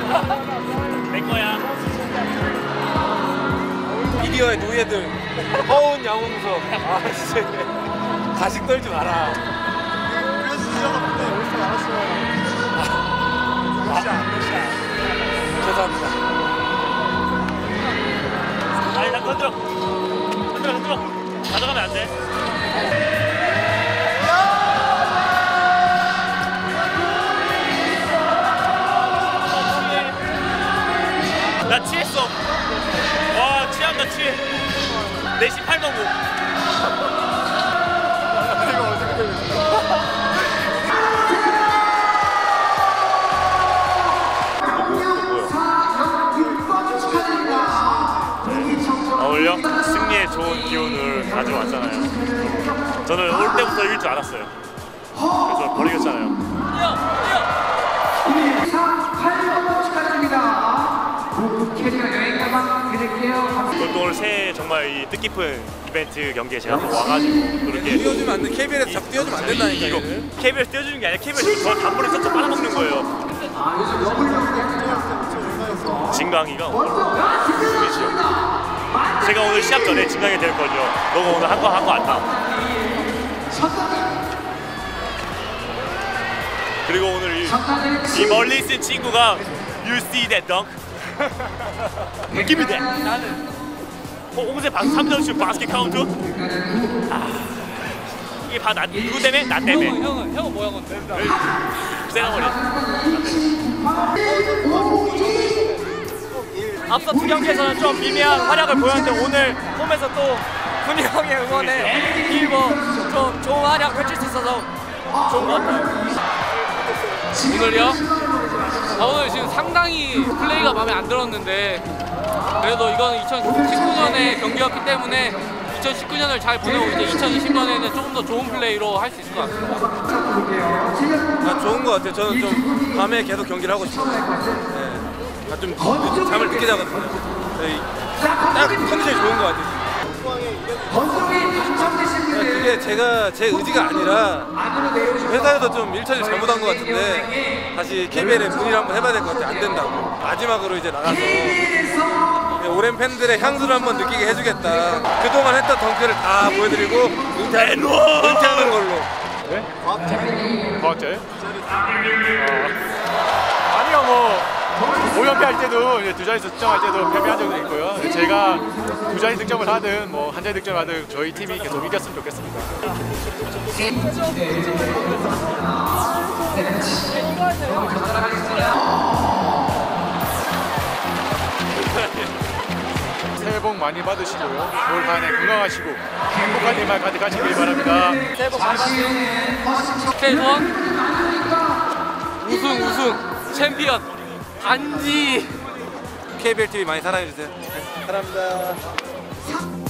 내 거야. 미디어의 노예들 허운 양홍석. 아 진짜 가식 떨지 마라. 그래서 진짜가 근데 올수 알았어요. 죄송합니다. 아니 나 건드려. 가져가면 안 돼. 나 취했어. 와 취한다 취해. 4시 8만 5. 이거 어떻게 되는 어울려? 승리에 좋은 기운을 가져왔잖아요. 저는 올 때부터 이길 줄 알았어요. 그래서 버리겠잖아요. 그것도 오늘 새해 정말 이 뜻깊은 이벤트 경기에 제가 또 와가지고 그렇게 띄워주면 안 돼. KBL에서 자꾸 띄워주면 안 된다니까. 이거 KBL에서 띄워주는 게 아니라 KBL에서 저 단물을 쩍쩍 빨아먹는 거예요. 진강이가 오늘 제가 오늘 시합 전에 진강이 될 거죠. 너가 오늘 한 거 안다. 그리고 오늘 이 멀리 있는 친구가 You see that dunk? Give me that. 나는 옹세 3점슛 바스켓 카운트? 이게 나 누구 때문에? 나 때문에. 형은 뭐야 건데? 세나머리. 앞서 두 경기에서는 좀 미미한 활약을 보였는데 오늘 홈에서 또 훈이 형의 응원에 힘입어 좀 좋은 활약 펼칠 수 있어서 좋은 것 같아요. 오늘요? 오늘 지금 상당히 플레이가 마음에 안 들었는데 그래도 이건 2019년의 경기였기 때문에 2019년을 잘 보내고 이제 2020년에는 조금 더 좋은 플레이로 할 수 있을 것 같습니다. 좋은 것 같아요. 저는 좀 밤에 계속 경기를 하고 싶어요. 네. 좀 잠을 늦게 자거든요. 딱 컨디션이 좋은 것 같아요. 그게 제가 제 의지가 아니라 회사에서 좀 일처리 잘못한 것 같은데 다시 KBL에 문의를 한번 해봐야 될 것 같아요. 안 된다고. 마지막으로 이제 나가서 오랜 팬들의 향수를 한번 느끼게 해주겠다. 그동안 했던 덩크를 다 보여드리고 은퇴하는 걸로. 네? 과학자예요? 아니요 뭐 5연패 할 때도 이제 두 자리 득점할 때도 패배한 적도 있고요. 제가 두 자리 득점을 하든 뭐 한 자리 득점을 하든 저희 팀이 계속 이겼으면 좋겠습니다. 새해 복 많이 받으시고요. 올 한 해 건강하시고 행복한 일만 가득하시길 바랍니다. 새해 복 많이 받으세요. K1 우승 챔피언 반지 KBL TV 많이 사랑해주세요. 사랑합니다.